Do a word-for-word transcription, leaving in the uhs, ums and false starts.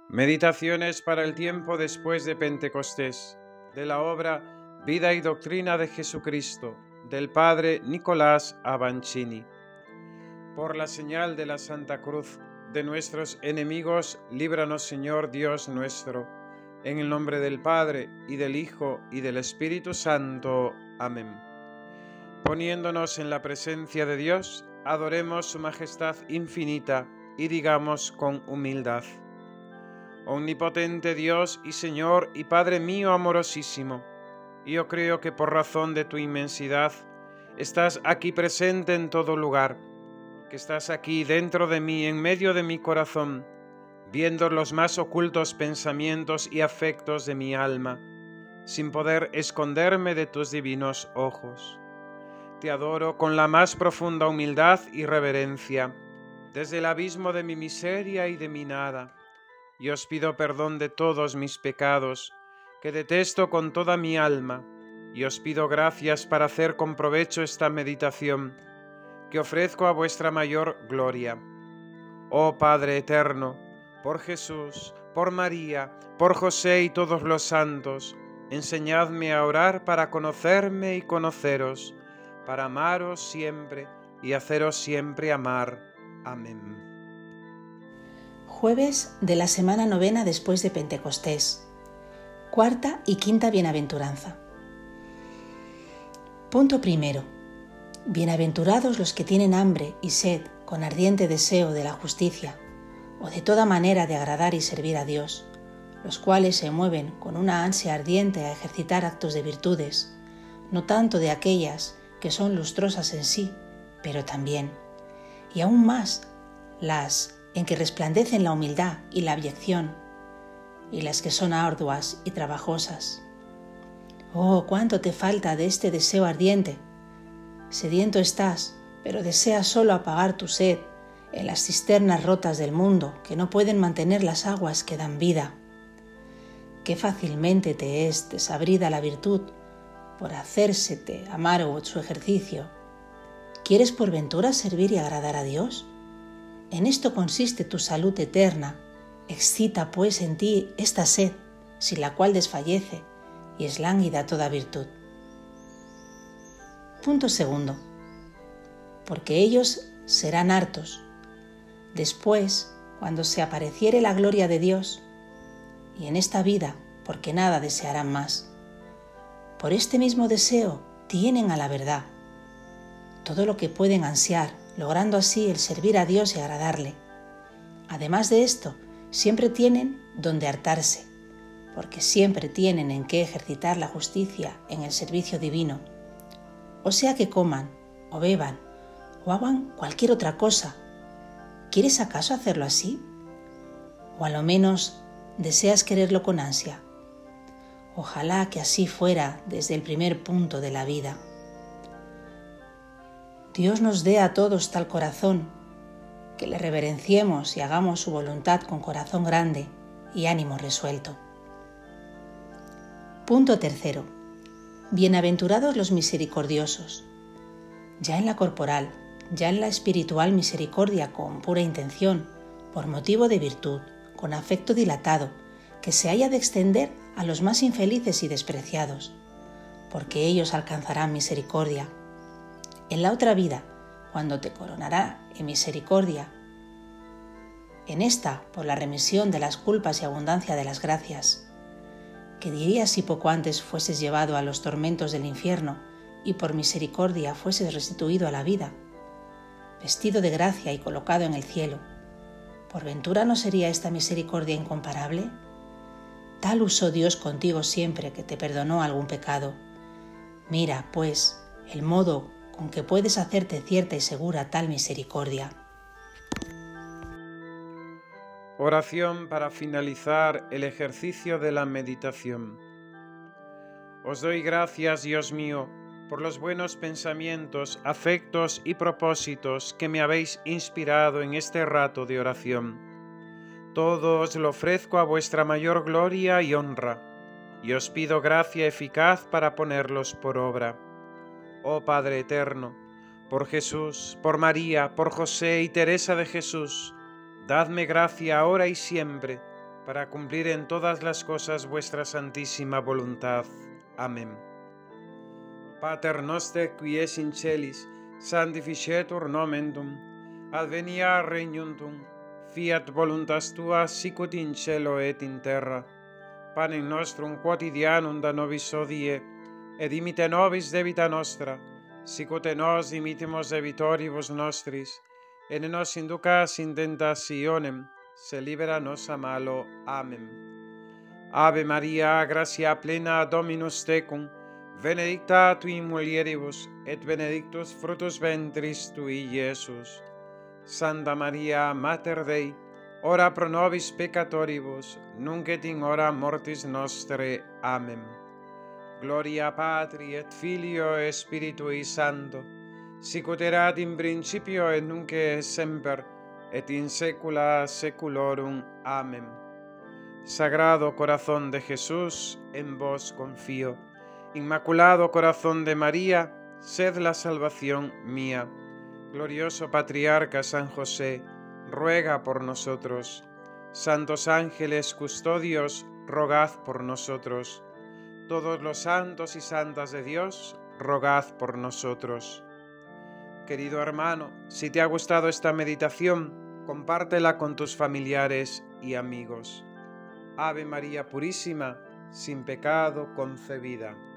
Meditaciones para el tiempo después de Pentecostés, de la obra Vida y Doctrina de Jesucristo, del Padre Nicolás Avancini. Por la señal de la Santa Cruz de nuestros enemigos, líbranos, Señor Dios nuestro, en el nombre del Padre, y del Hijo, y del Espíritu Santo. Amén. Poniéndonos en la presencia de Dios, adoremos su majestad infinita y digamos con humildad: Omnipotente Dios y Señor y Padre mío amorosísimo, yo creo que por razón de tu inmensidad estás aquí presente en todo lugar, que estás aquí dentro de mí, en medio de mi corazón, viendo los más ocultos pensamientos y afectos de mi alma, sin poder esconderme de tus divinos ojos. Te adoro con la más profunda humildad y reverencia, desde el abismo de mi miseria y de mi nada. Y os pido perdón de todos mis pecados, que detesto con toda mi alma, y os pido gracias para hacer con provecho esta meditación, que ofrezco a vuestra mayor gloria. Oh Padre eterno, por Jesús, por María, por José y todos los santos, enseñadme a orar para conocerme y conoceros, para amaros siempre y haceros siempre amar. Amén. Jueves de la semana novena después de Pentecostés. Cuarta y quinta bienaventuranza. Punto primero. Bienaventurados los que tienen hambre y sed con ardiente deseo de la justicia, o de toda manera de agradar y servir a Dios, los cuales se mueven con una ansia ardiente a ejercitar actos de virtudes, no tanto de aquellas que son lustrosas en sí, pero también, y aún más, las en que resplandecen la humildad y la abyección, y las que son arduas y trabajosas. Oh, cuánto te falta de este deseo ardiente. Sediento estás, pero deseas solo apagar tu sed en las cisternas rotas del mundo que no pueden mantener las aguas que dan vida. Qué fácilmente te es desabrida la virtud por hacérsete amargo su ejercicio. ¿Quieres por ventura servir y agradar a Dios? En esto consiste tu salud eterna. Excita pues en ti esta sed, sin la cual desfallece y es lánguida toda virtud. Punto segundo. Porque ellos serán hartos. Después, cuando se apareciere la gloria de Dios, y en esta vida, porque nada desearán más. Por este mismo deseo tienen a la verdad todo lo que pueden ansiar, logrando así el servir a Dios y agradarle. Además de esto, siempre tienen donde hartarse, porque siempre tienen en qué ejercitar la justicia en el servicio divino. O sea que coman, o beban, o hagan cualquier otra cosa. ¿Quieres acaso hacerlo así? O a lo menos deseas quererlo con ansia. Ojalá que así fuera desde el primer punto de la vida. Dios nos dé a todos tal corazón, que le reverenciemos y hagamos su voluntad con corazón grande y ánimo resuelto. Punto tercero. Bienaventurados los misericordiosos. Ya en la corporal, ya en la espiritual misericordia con pura intención, por motivo de virtud, con afecto dilatado, que se haya de extender a los más infelices y despreciados, porque ellos alcanzarán misericordia. En la otra vida, cuando te coronará en misericordia, en esta por la remisión de las culpas y abundancia de las gracias, que dirías si poco antes fueses llevado a los tormentos del infierno y por misericordia fueses restituido a la vida, vestido de gracia y colocado en el cielo. ¿Por ventura no sería esta misericordia incomparable? Tal usó Dios contigo siempre que te perdonó algún pecado. Mira, pues, el modo con que puedes hacerte cierta y segura tal misericordia. Oración para finalizar el ejercicio de la meditación. Os doy gracias, Dios mío, por los buenos pensamientos, afectos y propósitos que me habéis inspirado en este rato de oración. Todo os lo ofrezco a vuestra mayor gloria y honra, y os pido gracia eficaz para ponerlos por obra. Oh Padre eterno, por Jesús, por María, por José y Teresa de Jesús, dadme gracia ahora y siempre, para cumplir en todas las cosas vuestra santísima voluntad. Amén. Pater noster, qui es in celis, sanctificetur nomen tuum, adveniat regnum tuum, fiat voluntas tua sicut in cielo et in terra. Panem nostrum quotidianum da nobis hodie, et dimite nobis debita nostra, sicut et nos dimittimus debitoribus nostris, et ne nos inducas in tentationem, se libera nos a malo. Amen. Ave Maria, gratia plena, Dominus tecum, benedicta tui in mulieribus, et benedictus fructus ventris tui, Iesus. Santa Maria, Mater Dei, ora pro nobis peccatoribus, nunc et in hora mortis nostre. Amen. Gloria Patri et Filio et Spiritui Sancto, sicut erat in principio et nunc et semper, et in saecula saeculorum. Amen. Sagrado corazón de Jesús, en vos confío. Inmaculado corazón de María, sed la salvación mía. Glorioso Patriarca San José, ruega por nosotros. Santos ángeles custodios, rogad por nosotros. Todos los santos y santas de Dios, rogad por nosotros. Querido hermano, si te ha gustado esta meditación, compártela con tus familiares y amigos. Ave María Purísima, sin pecado concebida.